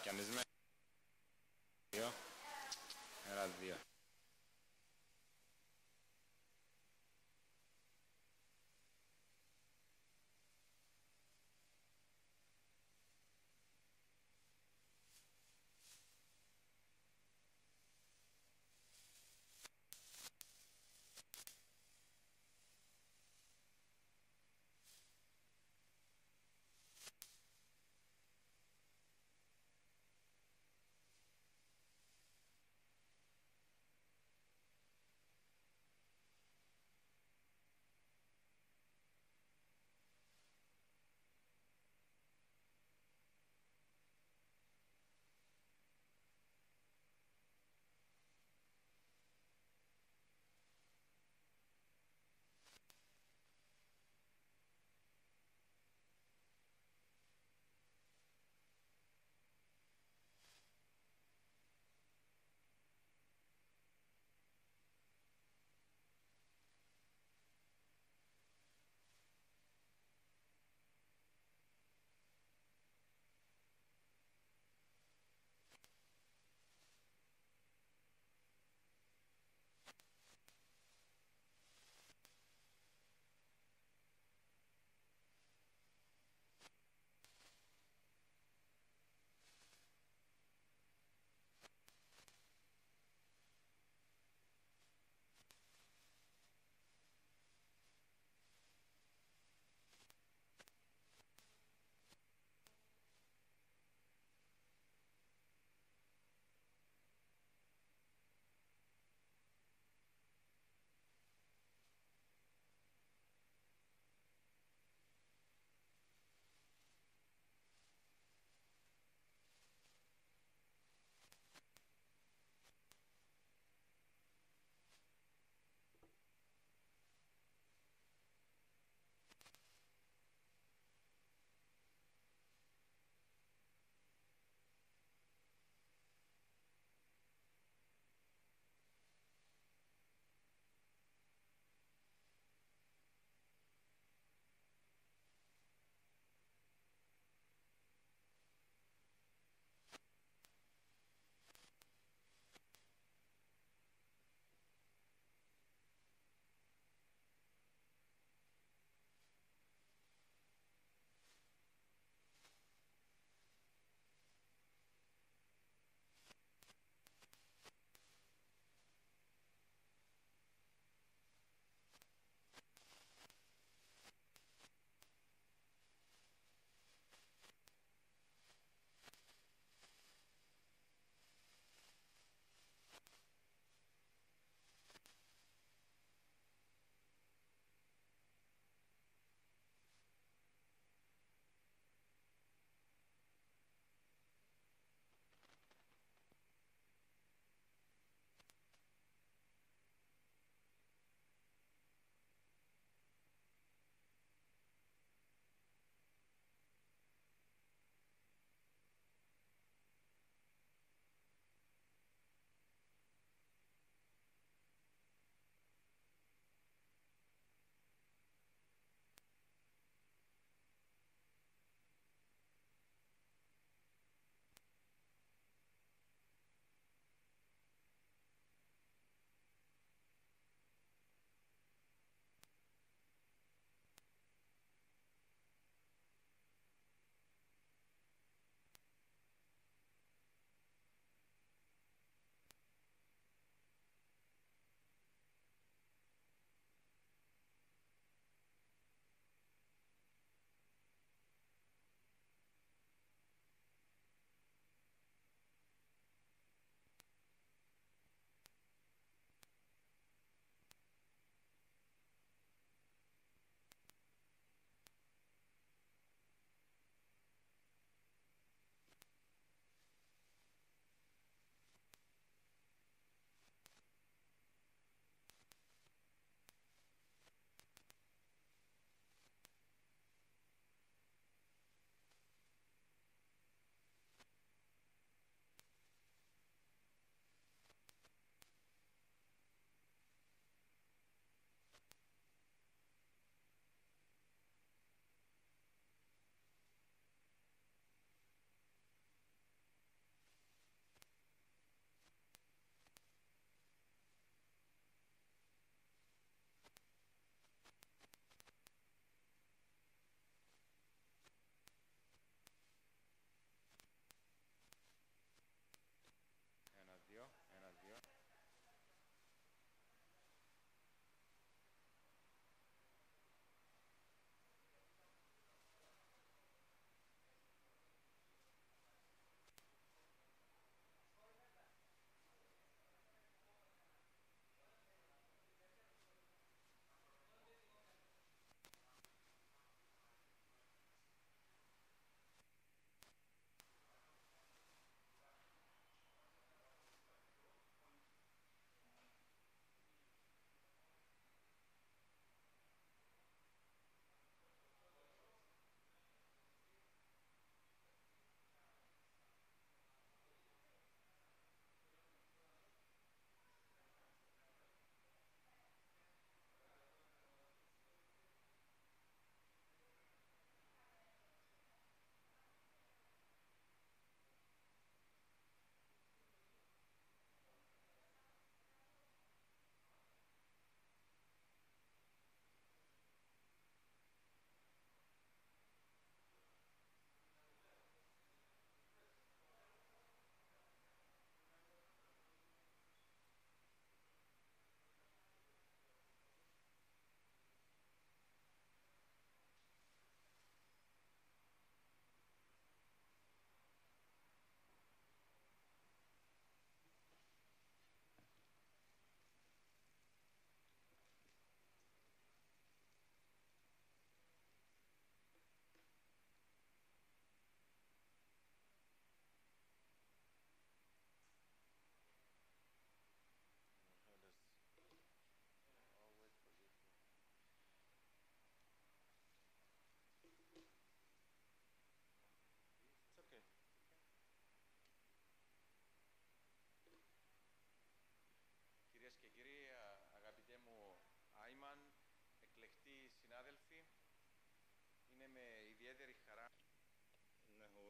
Κανείς 2. Έλα 2.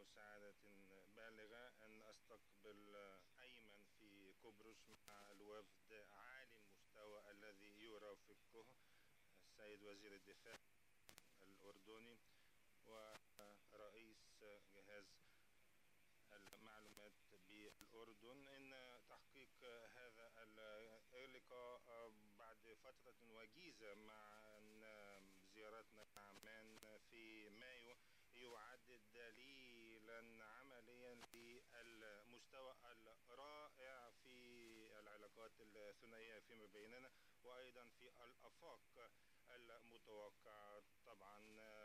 سعادة بالغة أن أستقبل أيمن في قبرص مع الوفد عالي المستوى الذي يرافقه السيد وزير الدفاع الأردني ورئيس جهاز المعلومات بالأردن. إن تحقيق هذا اللقاء بعد فترة وجيزة مع زيارتنا عمان في مايو يعد دليلا عمليا للمستوى الرائع في العلاقات الثنائية فيما بيننا، وأيضا في الآفاق المتوقعة. طبعا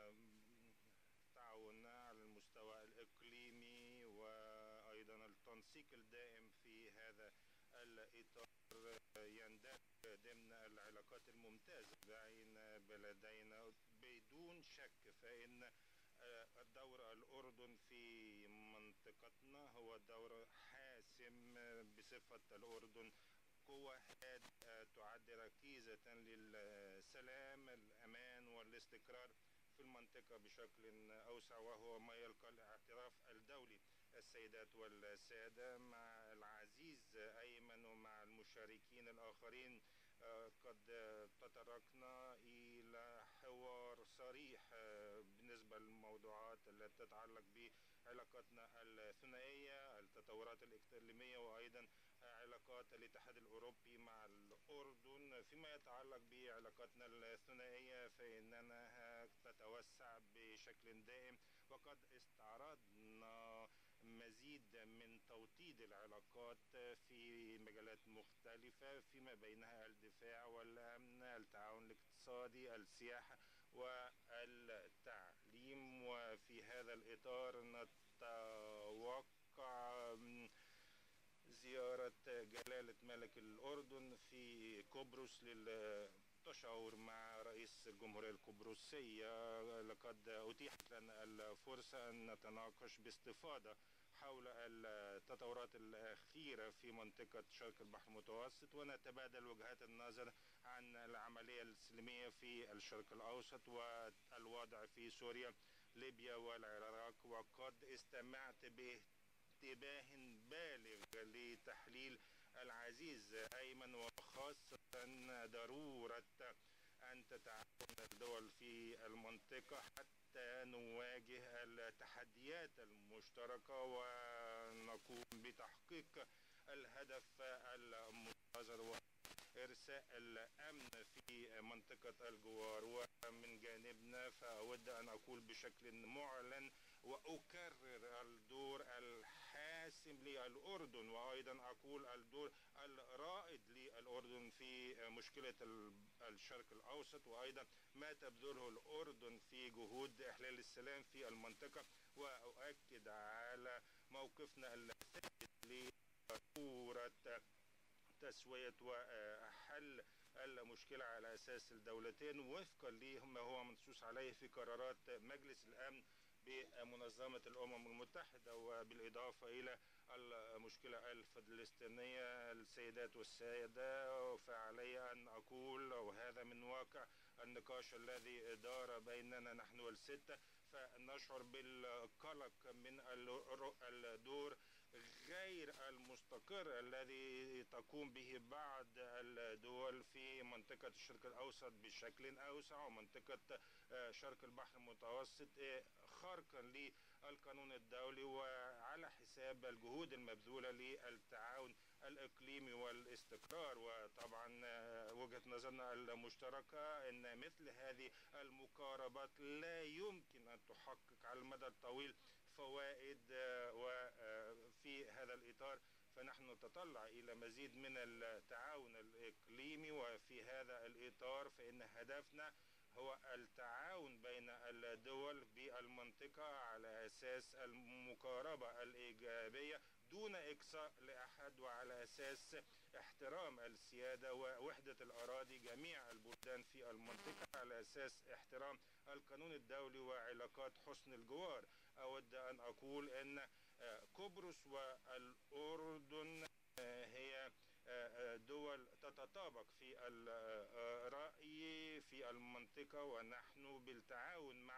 تعاون على المستوى الإقليمي وأيضا التنسيق الدائم في هذا الإطار يندرج ضمن العلاقات الممتازة بين بلدينا بدون شك. فإن دور الأردن في منطقتنا هو دور حاسم بصفة الأردن قوة هادئة تعد ركيزة للسلام الأمان والاستقرار في المنطقة بشكل أوسع، وهو ما يلقى الاعتراف الدولي. السيدات والسادة، مع العزيز أيمن ومع المشاركين الآخرين قد تطرقنا إلى حوار صريح بالنسبة للموضوعات التي تتعلق بعلاقاتنا الثنائية، التطورات الإقليمية، وأيضا علاقات الاتحاد الأوروبي مع الأردن. فيما يتعلق بعلاقاتنا الثنائية فإننا تتوسع بشكل دائم، وقد استعرضنا مزيد من توطيد العلاقات في مجالات مختلفة فيما بينها الدفاع والأمن، التعاون الاقتصادي، السياحة والتعليم. وفي هذا الإطار نتوقع زيارة جلالة ملك الأردن في قبرص للتشاور مع رئيس الجمهورية القبرصية. لقد أتيحت لنا الفرصة أن نتناقش باستفاضة حول التطورات الأخيرة في منطقة شرق البحر المتوسط، ونتبادل وجهات النظر عن العملية السلمية في الشرق الأوسط والوضع في سوريا، ليبيا والعراق. وقد استمعت انتباه بالغ لتحليل العزيز أيمن، وخاصة ضرورة أن تتعاون الدول في المنطقة حتى نواجه التحديات المشتركة ونقوم بتحقيق الهدف المنتظر إرساء الأمن في منطقة الجوار. ومن جانبنا فأود أن أقول بشكل معلن وأكرر الدور الحاسم للأردن، وأيضا أقول الدور الرائد للأردن في مشكلة الشرق الأوسط، وأيضا ما تبذله الأردن في جهود إحلال السلام في المنطقة. وأؤكد على موقفنا الثابت لضرورة تسوية وحل المشكلة على أساس الدولتين وفقا لما هو منصوص عليه في قرارات مجلس الأمن بمنظمة الأمم المتحدة، وبالإضافة إلى المشكلة الفلسطينية. السيدات والسادة، فعلي أن أقول، وهذا من واقع النقاش الذي دار بيننا نحن والستة، فنشعر بالقلق من الدور غير المستقر الذي تقوم به بعض الدول في منطقة الشرق الأوسط بشكل أوسع ومنطقة شرق البحر المتوسط، خرقا للقانون الدولي وعلى حساب الجهود المبذولة للتعاون الإقليمي والاستقرار. وطبعا وجهة نظرنا المشتركة أن مثل هذه المقاربات لا يمكن أن تحقق على المدى الطويل فوائد، وفي هذا الإطار فنحن نتطلع إلى مزيد من التعاون الإقليمي. وفي هذا الإطار فإن هدفنا هو التعاون بين الدول بالمنطقة على أساس المقاربة الإيجابية دون إقصاء لأحد، وعلى أساس احترام السيادة ووحدة الأراضي جميع البلدان في المنطقة، على أساس احترام القانون الدولي وعلاقات حسن الجوار. أود أن أقول أن قبرص والأردن هي دول تتطابق في الرأي في المنطقة، ونحن بالتعاون مع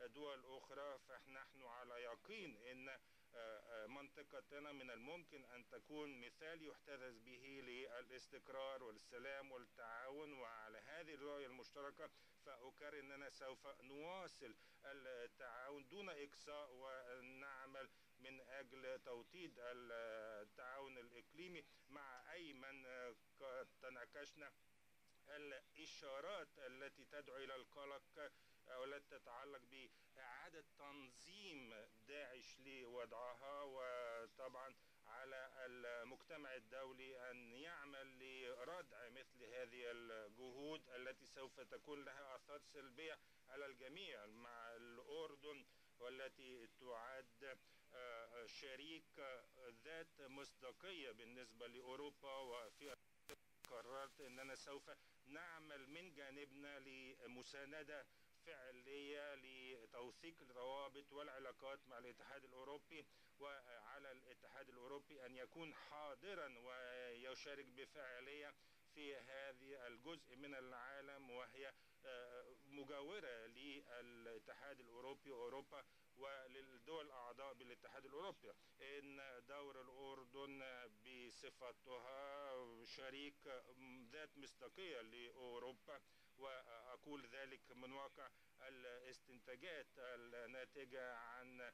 دول أخرى، فنحن على يقين أن منطقتنا من الممكن أن تكون مثال يحتذى به للاستقرار والسلام والتعاون. وعلى هذه الرؤية المشتركة فأكرر أننا سوف نواصل التعاون دون إقصاء، ونعمل من أجل توطيد التعاون الإقليمي. مع أيمن قد تناقشنا الإشارات التي تدعو إلى القلق والتي تتعلق بإعادة تنظيم داعش لوضعها، وطبعا على المجتمع الدولي أن يعمل لردع مثل هذه الجهود التي سوف تكون لها آثار سلبية على الجميع. مع الأردن والتي تعد شريك ذات مصداقية بالنسبة لأوروبا، وفي قررت أننا سوف نعمل من جانبنا لمساندة فعلية لتوثيق الروابط والعلاقات مع الاتحاد الأوروبي، وعلى الاتحاد الأوروبي أن يكون حاضرا ويشارك بفعالية في هذه الجزء من العالم، وهي مجاورة للاتحاد الأوروبي وأوروبا وللدول الأعضاء بالاتحاد الأوروبي. إن دور الأردن بصفتها شريك ذات مصداقية لأوروبا، وأقول ذلك من واقع الاستنتاجات الناتجة عن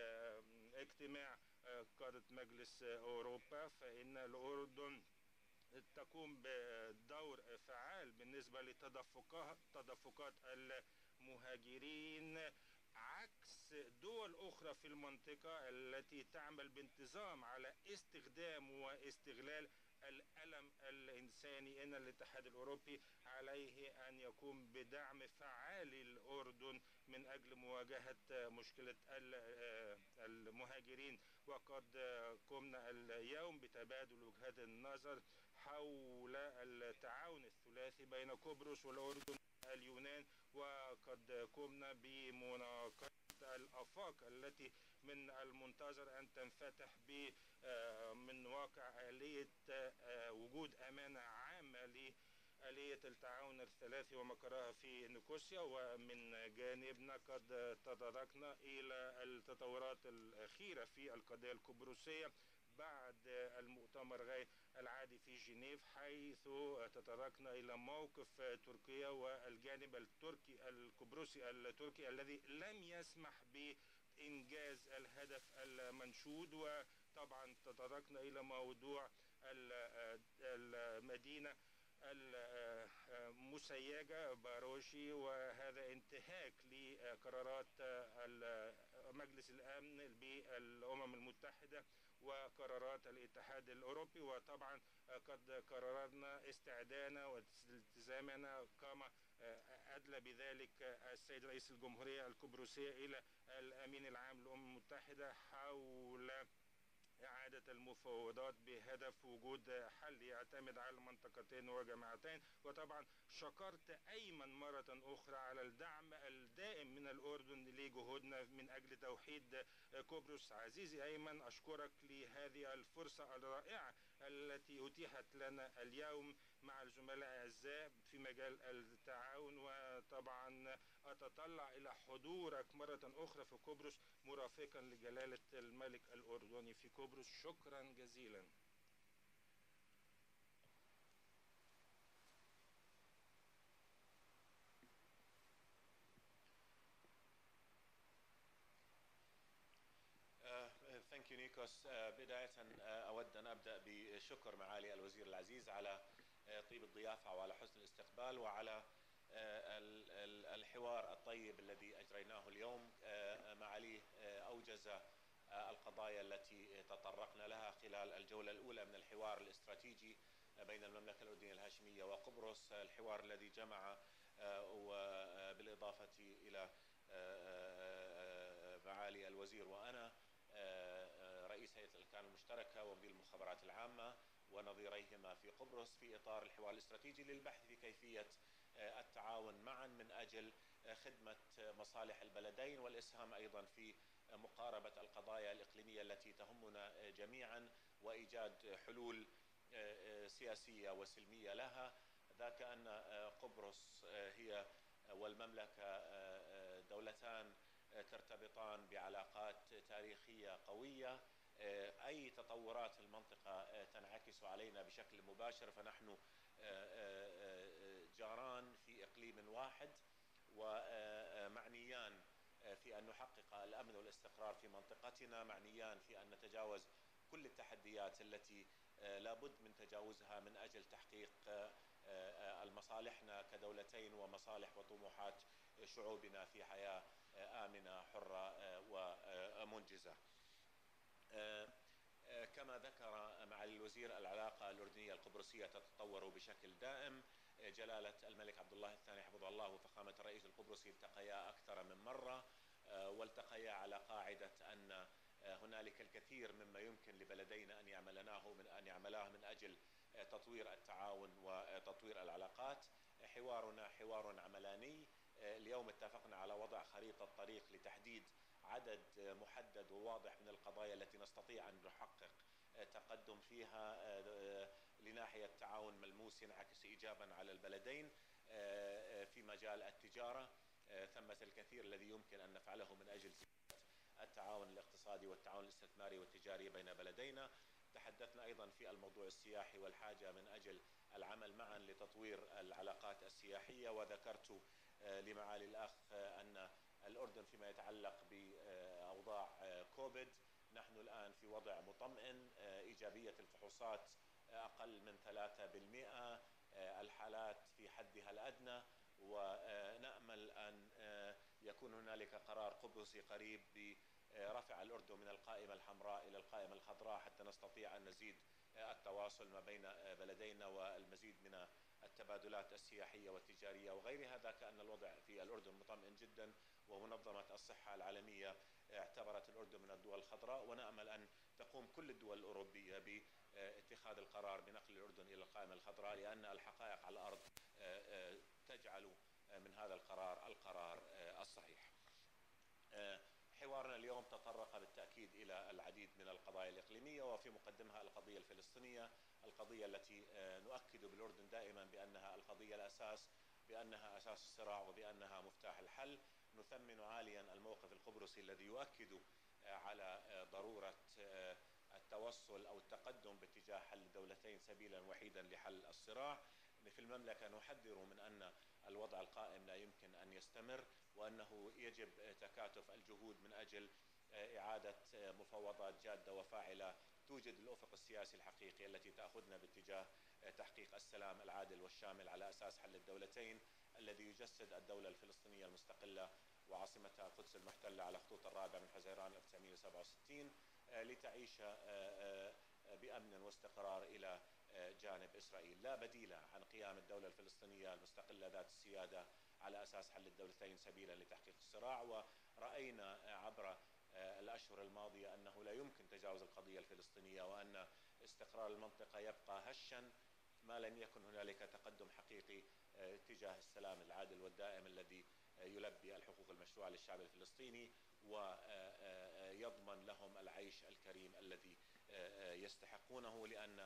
اجتماع قادة مجلس أوروبا، فإن الأردن تقوم بدور فعال بالنسبة لتدفقات المهاجرين، عكس دول أخرى في المنطقة التي تعمل بانتظام على استخدام واستغلال الألم الإنساني. إن الاتحاد الأوروبي عليه أن يقوم بدعم فعال للأردن من أجل مواجهة مشكلة المهاجرين. وقد قمنا اليوم بتبادل وجهات النظر حول التعاون الثلاثي بين قبرص والأردن واليونان، وقد قمنا بمناقشة الآفاق التي من المنتظر أن تنفتح من واقع آلية وجود أمانة عامة لآلية التعاون الثلاثي ومقرها في نيكوسيا. ومن جانبنا قد تطرقنا إلى التطورات الأخيرة في القضية القبرصية بعد المؤتمر غير العادي في جنيف، حيث تطرقنا إلى موقف تركيا والجانب التركي القبرصي التركي الذي لم يسمح بإنجاز الهدف المنشود. وطبعا تطرقنا إلى موضوع المدينة المسيجة باروشي، وهذا انتهاك لقرارات مجلس الأمن بالأمم المتحدة وقرارات الاتحاد الأوروبي. وطبعا قد قررنا استعدانا والتزامنا كما أدلى بذلك السيد رئيس الجمهورية القبرصية إلى الأمين العام للأمم المتحدة حول إعادة المفاوضات بهدف وجود حل يعتمد على منطقتين وجماعتين. وطبعا شكرت أيمن مرة أخرى على الدعم الدائم من الأردن لجهودنا من أجل توحيد قبرص. عزيزي أيمن، أشكرك لهذه الفرصة الرائعة التي أتيحت لنا اليوم مع الزملاء الأعزاء في مجال التعاون، وطبعا أتطلع إلى حضورك مرة أخرى في قبرص مرافقا لجلالة الملك الأردني في قبرص. شكرا جزيلا. Thank you نيكوس. بداية أود أن أبدأ بشكر معالي الوزير العزيز على طيب الضيافة وعلى حسن الاستقبال وعلى الحوار الطيب الذي أجريناه اليوم. معاليه أوجز القضايا التي تطرقنا لها خلال الجولة الأولى من الحوار الاستراتيجي بين المملكة الأردنية الهاشمية وقبرص، الحوار الذي جمع وبالإضافة إلى معالي الوزير وأنا رئيس هيئة الأركان المشتركة ومدير المخابرات العامة ونظيريهما في قبرص في إطار الحوار الاستراتيجي للبحث في كيفية التعاون معا من أجل خدمة مصالح البلدين والإسهام أيضا في مقاربة القضايا الإقليمية التي تهمنا جميعا وإيجاد حلول سياسية وسلمية لها، ذاك أن قبرص هي والمملكة دولتان ترتبطان بعلاقات تاريخية قوية. أي تطورات في المنطقة تنعكس علينا بشكل مباشر، فنحن جاران في إقليم واحد ومعنيان في أن نحقق الأمن والاستقرار في منطقتنا، معنيان في أن نتجاوز كل التحديات التي لابد من تجاوزها من أجل تحقيق المصالحنا كدولتين ومصالح وطموحات شعوبنا في حياة آمنة حرة ومنجزة. كما ذكر معالي الوزير، العلاقة الأردنية القبرصية تتطور بشكل دائم. جلالة الملك عبد الله الثاني حفظه الله وفخامة الرئيس القبرصي التقيا أكثر من مرة، والتقيا على قاعدة أن هنالك الكثير مما يمكن لبلدينا أن يعملاه من أجل تطوير التعاون وتطوير العلاقات. حوارنا حوار عملاني. اليوم اتفقنا على وضع خريطة طريق لتحديد عدد محدد وواضح من القضايا التي نستطيع أن نحقق تقدم فيها لناحية تعاون ملموس ينعكس إيجابا على البلدين. في مجال التجارة ثمة الكثير الذي يمكن أن نفعله من أجل التعاون الاقتصادي والتعاون الاستثماري والتجاري بين بلدينا. تحدثنا أيضا في الموضوع السياحي والحاجة من أجل العمل معا لتطوير العلاقات السياحية، وذكرت لمعالي الأخ أن الأردن فيما يتعلق بأوضاع كوفيد نحن الآن في وضع مطمئن. إيجابية الفحوصات أقل من 3%، الحالات في حدها الأدنى، ونأمل أن يكون هنالك قرار قبرصي قريب برفع الأردن من القائمة الحمراء إلى القائمة الخضراء حتى نستطيع أن نزيد التواصل ما بين بلدينا والمزيد من التبادلات السياحية والتجارية وغيرها. ذاك أن الوضع في الأردن مطمئن جدا، ومنظمة الصحة العالمية اعتبرت الأردن من الدول الخضراء، ونأمل أن تقوم كل الدول الأوروبية باتخاذ القرار بنقل الأردن إلى القائمة الخضراء، لأن الحقائق على الأرض تجعل من هذا القرار الصحيح. حوارنا اليوم تطرق بالتأكيد إلى العديد من القضايا الإقليمية، وفي مقدمها القضية الفلسطينية، القضية التي نؤكد بالأردن دائما بأنها القضية الأساس، بأنها أساس الصراع وبأنها مفتاح الحل. نثمن عاليا الموقف القبرصي الذي يؤكد على ضرورة التوصل أو التقدم باتجاه حل الدولتين سبيلا وحيدا لحل الصراع. في المملكة نحذر من أن الوضع القائم لا يمكن أن يستمر، وأنه يجب تكاتف الجهود من أجل إعادة مفاوضات جادة وفاعلة توجد الأفق السياسي الحقيقي التي تأخذنا باتجاه تحقيق السلام العادل والشامل على أساس حل الدولتين الذي يجسد الدولة الفلسطينية المستقلة وعاصمتها القدس المحتلة على خطوط 4 من حزيران 1967 لتعيش بأمن واستقرار إلى جانب إسرائيل. لا بديل عن قيام الدولة الفلسطينية المستقلة ذات السيادة على أساس حل الدولتين سبيلا لتحقيق الصراع، ورأينا عبر الأشهر الماضية أنه لا يمكن تجاوز القضية الفلسطينية، وأن استقرار المنطقة يبقى هشا ما لم يكن هنالك تقدم حقيقي تجاه السلام العادل والدائم الذي يلبي الحقوق المشروعة للشعب الفلسطيني ويضمن لهم العيش الكريم الذي يستحقونه. لأن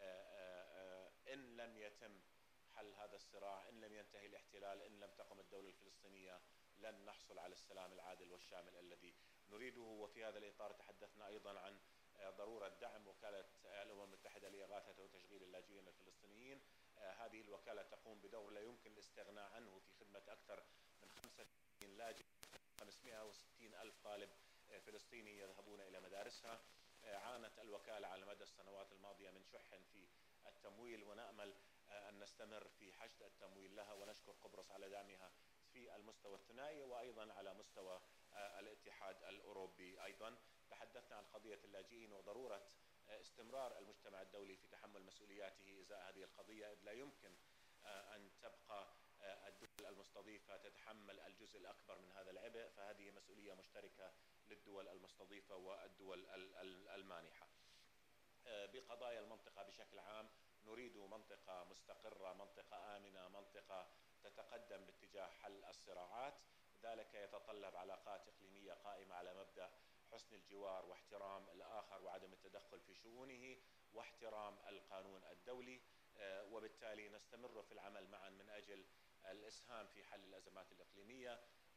إن لم يتم حل هذا الصراع، إن لم ينتهي الاحتلال، إن لم تقم الدولة الفلسطينية، لن نحصل على السلام العادل والشامل الذي نريده. وفي هذا الإطار تحدثنا أيضا عن ضرورة دعم وكالة الأمم المتحدة لإغاثة وتشغيل اللاجئين الفلسطينيين. هذه الوكالة تقوم بدور لا يمكن الاستغناء عنه في خدمة أكثر من 65 لاجئ، 560 ألف طالب فلسطيني يذهبون إلى مدارسها. عانت الوكالة على مدى السنوات الماضية من شح في التمويل، ونأمل أن نستمر في حشد التمويل لها، ونشكر قبرص على دعمها في المستوى الثنائي وأيضا على مستوى الاتحاد الأوروبي. أيضا تحدثنا عن قضية اللاجئين وضرورة استمرار المجتمع الدولي في تحمل مسؤولياته إزاء هذه القضية، إذ لا يمكن أن تبقى الدول المستضيفة تتحمل الجزء الأكبر من هذا العبء، فهذه مسؤولية مشتركة للدول المستضيفة والدول المانحة. بقضايا المنطقة بشكل عام، نريد منطقة مستقرة، منطقة آمنة، منطقة تتقدم باتجاه حل الصراعات. ذلك يتطلب علاقات إقليمية قائمة على مبدأ حسن الجوار واحترام الآخر وعدم التدخل في شؤونه واحترام القانون الدولي، وبالتالي نستمر في العمل معا من أجل الإسهام في حل الأزمات الإقليمية.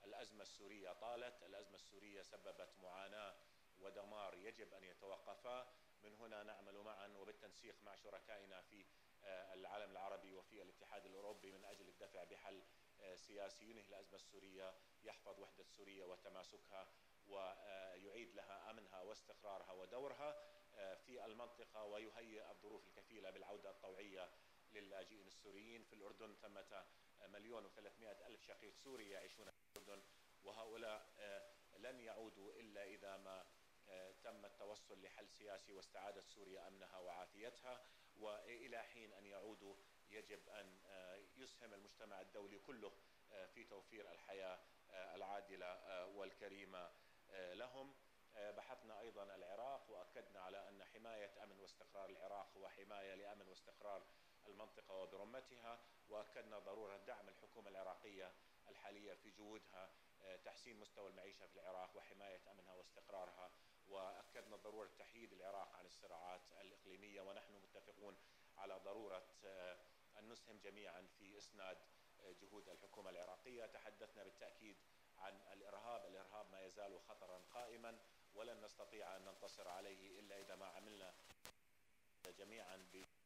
الأزمة السورية طالت، الأزمة السورية سببت معاناة ودمار يجب أن يتوقفا. من هنا نعمل معا وبالتنسيق مع شركائنا في العالم العربي وفي الاتحاد الأوروبي من أجل الدفع بحل سياسي ينهي الأزمة السورية، يحفظ وحدة سوريا وتماسكها ويعيد لها أمنها واستقرارها ودورها في المنطقة، ويهيئ الظروف الكفيلة بالعودة الطوعية للاجئين السوريين. في الأردن ثمة 1,300,000 شقيق سوري يعيشون في الأردن، وهؤلاء لن يعودوا إلا إذا ما تم التوصل لحل سياسي واستعادة سوريا أمنها وعافيتها. وإلى حين أن يعودوا يجب أن يسهم المجتمع الدولي كله في توفير الحياة العادلة والكريمة لهم. بحثنا أيضا العراق وأكدنا على أن حماية أمن واستقرار العراق هو حماية لأمن واستقرار المنطقة وبرمتها، وأكدنا ضرورة دعم الحكومة العراقية الحالية في جهودها تحسين مستوى المعيشة في العراق وحماية أمنها واستقرارها، وأكدنا ضرورة تحييد العراق عن الصراعات الإقليمية. ونحن متفقون على ضرورة أن نسهم جميعا في إسناد جهود الحكومة العراقية. تحدثنا بالتأكيد عن الإرهاب ما يزال خطرا قائما، ولن نستطيع أن ننتصر عليه إلا إذا ما عملنا جميعا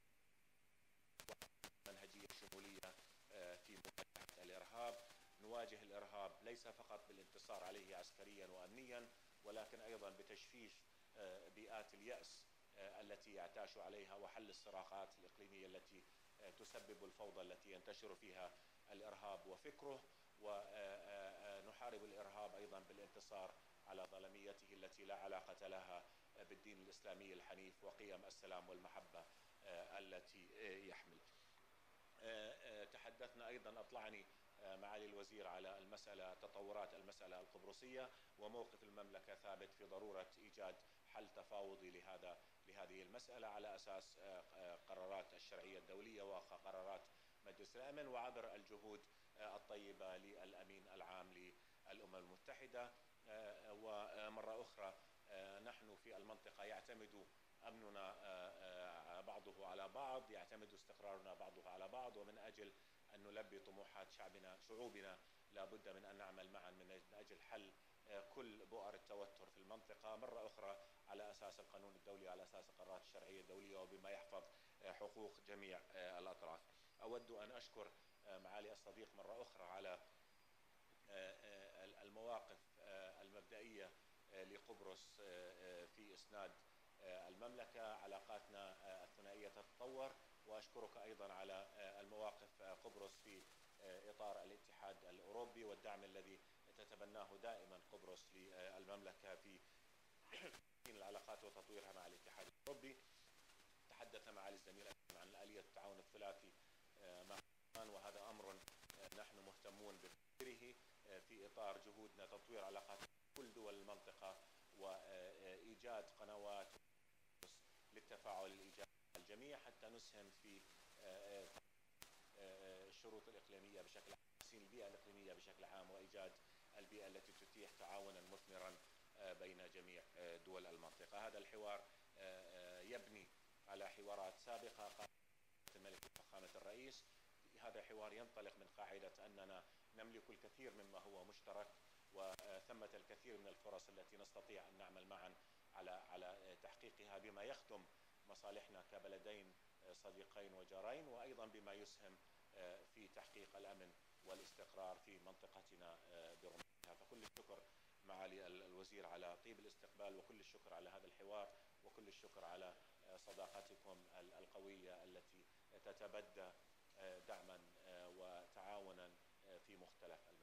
بمنهجية شمولية في مواجهة الإرهاب. نواجه الإرهاب ليس فقط بالانتصار عليه عسكريا وأمنيا، ولكن أيضا بتجفيف بيئات اليأس التي يعتاش عليها وحل الصراعات الإقليمية التي تسبب الفوضى التي ينتشر فيها الإرهاب وفكره. ونحارب الإرهاب أيضا بالانتصار على ظلميته التي لا علاقة لها بالدين الإسلامي الحنيف وقيم السلام والمحبة التي يحمل. تحدثنا أيضا، أطلعني معالي الوزير على تطورات المسألة القبرصية، وموقف المملكة ثابت في ضرورة إيجاد حل تفاوضي لهذه المسألة على أساس قرارات الشرعية الدولية وقرارات مجلس الأمن، وعبر الجهود الطيبة للأمين العام للأمم المتحدة. ومرة أخرى نحن في المنطقة يعتمد أمننا بعضه على بعض، يعتمد استقرارنا بعضه على بعض، ومن أجل أن نلبي طموحات شعوبنا لا بد من أن نعمل معا من أجل حل كل بؤر التوتر في المنطقة مرة أخرى على أساس القانون الدولي وعلى أساس القرارات الشرعية الدولية وبما يحفظ حقوق جميع الأطراف. أود أن أشكر معالي الصديق مرة أخرى على المواقف المبدئية لقبرص في إسناد المملكة. علاقاتنا الثنائية تتطور، وأشكرك أيضا على المواقف قبرص في إطار الاتحاد الأوروبي والدعم الذي تتبناه دائما قبرص للمملكة في العلاقات وتطويرها مع الاتحاد الأوروبي. تحدث معالي الزميل عن آلية التعاون الثلاثي مع إيران، وهذا أمر نحن مهتمون بتطويره في إطار جهودنا تطوير علاقات كل دول المنطقة وإيجاد قنوات للتفاعل الإيجابي مع الجميع حتى نسهم في الشروط الإقليمية بشكل عام، تحسين البيئة الإقليمية بشكل عام، وإيجاد البيئة التي تتيح تعاونا مثمرا بين جميع دول المنطقة. هذا الحوار يبني على حوارات سابقة قامت الملك وفخامة الرئيس. هذا حوار ينطلق من قاعدة أننا نملك الكثير مما هو مشترك، وثمة الكثير من الفرص التي نستطيع أن نعمل معا على تحقيقها بما يخدم مصالحنا كبلدين صديقين وجارين، وأيضا بما يسهم في تحقيق الأمن والاستقرار في منطقتنا برمتها. فكل الشكر معالي الوزير على طيب الاستقبال، وكل الشكر على هذا الحوار، وكل الشكر على صداقتكم القوية التي تتبدى دعما وتعاونا في مختلف